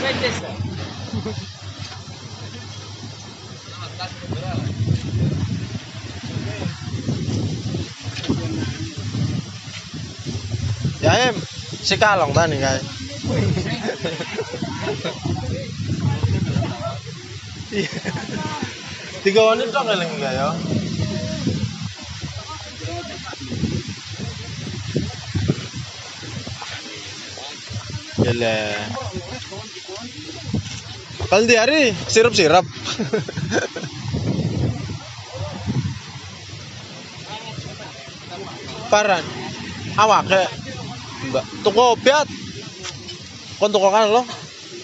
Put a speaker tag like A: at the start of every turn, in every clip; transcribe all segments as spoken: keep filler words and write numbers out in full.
A: Ya em, si kalong tani guys. Tiga wanita tok eling enggak ya? Gila. Kalau di hari sirup-sirup. Paran. Awak ke. Mbak, toko obat. Kon toko kan lo.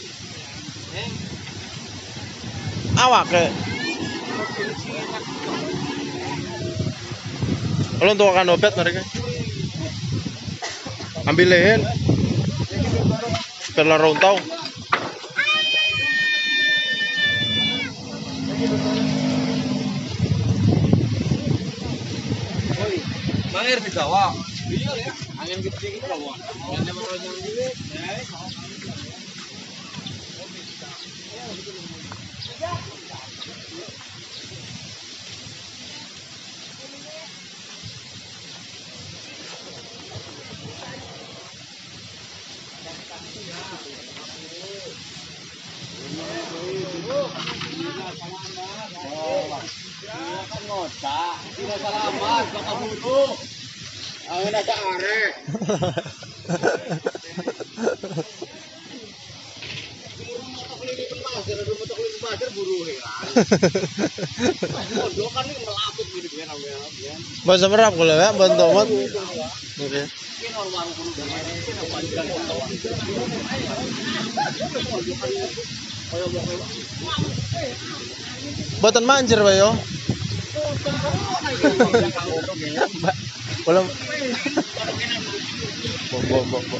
A: Awak ke. Kalau toko kan obat mereka. Ambilin. Biar rontau.
B: Mangir di bawah. Iya ya. Angin gede gitu loh. Angin meronyong gitu. Kan ngotak, tidak selamat, kata dulu. Angin ada arek.
A: Bahasa merap kalau ya, bantu amat. Oke. Boten manjer Pak yo. Belum. Bo bo bo bo.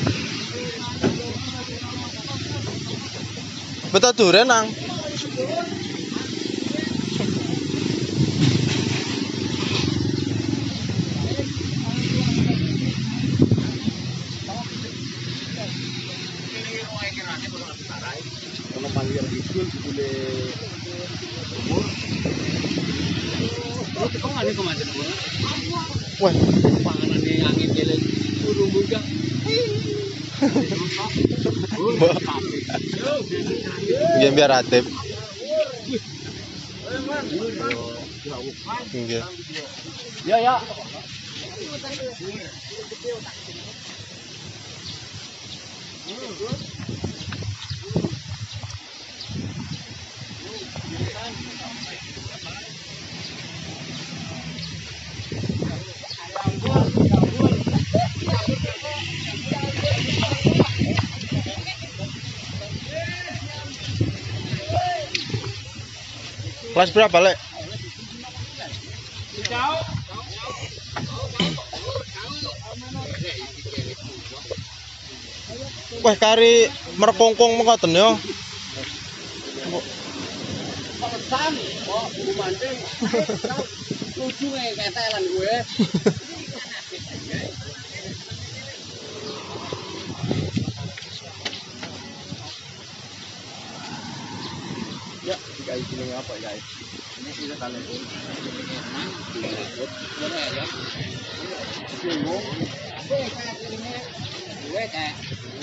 A: Betul duren nang.
B: Kalau panggil itu boleh umur. Terus kok nggak ada kemana umur?
A: Wah,
B: Panganan yang angin jalan burung buka.
A: biar biar atip. Nggih.
B: Ya ya.
A: Kelas berapa, Lek? Wah, kari merpongkong mengoten yo.
B: Pesan, kok buru mancing. Lucu nih ketelan gue. Ya, guys, ini apa guys? Ini kita tali pun. Boleh ya? Bingung. Gue kayak ini. Gue kayak.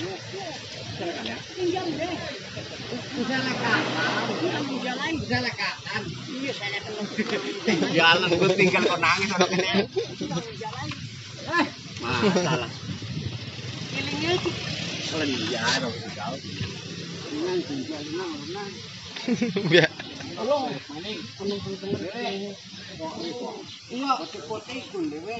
B: Pinjam deh. Bisa lekatan. Jalan bisa lekatan. Iya, saya ketemu. Jalan gue tinggal kau nangis orang ini. Jalan. Eh, masalah. Kilingnya itu. Kelenjar dong kau. Dengan tinggal dengan renang.
A: Ya.
B: Tolong, maning penung-penung dhewe. Iya, putih-putih kun dhewe.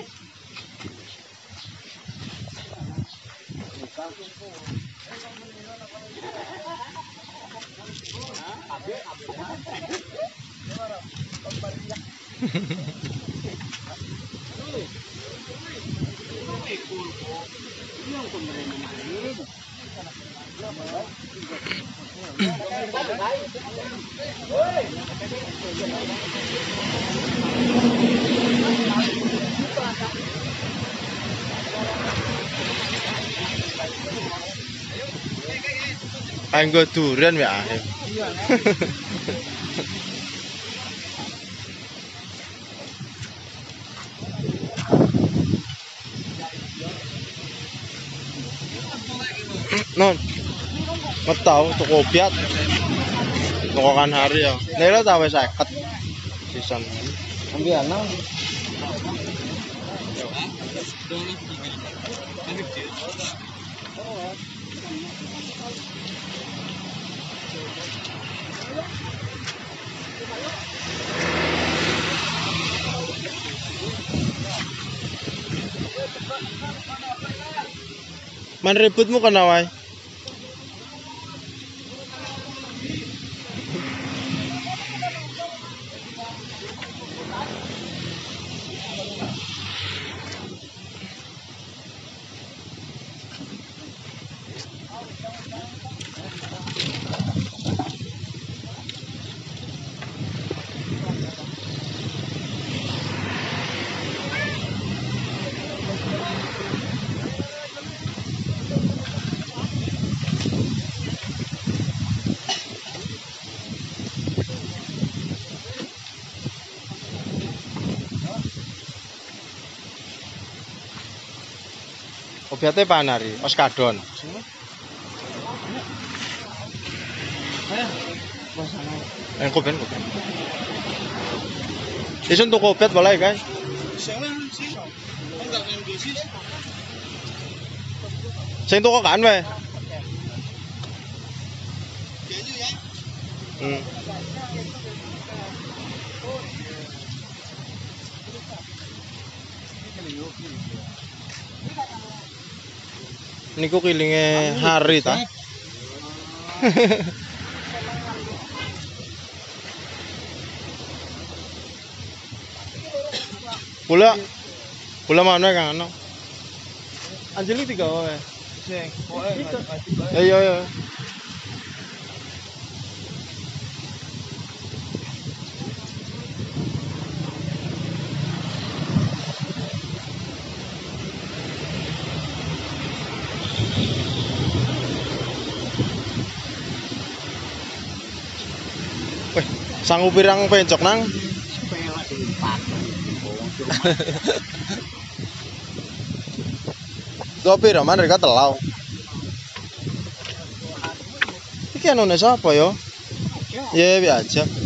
A: Kanggo durian ya.
B: Iya.
A: Non. Ngetau tuku opiat. Tukokan hari ya. Nira ta wis seket. Sisan.
B: Ambil enam.
A: Man ributmu kena wae. Opiate panari, oskadon. Eh, kopen kopen. Isun tuku opiat boleh, guys. Sing tuku kan wae. Hmm. Niku kilinge hari ta. Pula pula mana kan ano? Anjali tiga wae. Sing. Ayo ayo. Weh, sanggup pirang pencok nang? Dua pira man reka telau. Iki anune sapa yo? Ya biasa.